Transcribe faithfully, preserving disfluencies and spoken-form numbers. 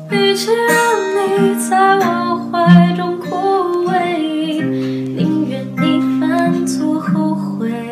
与其让你在我怀中枯萎，宁愿你犯错后悔。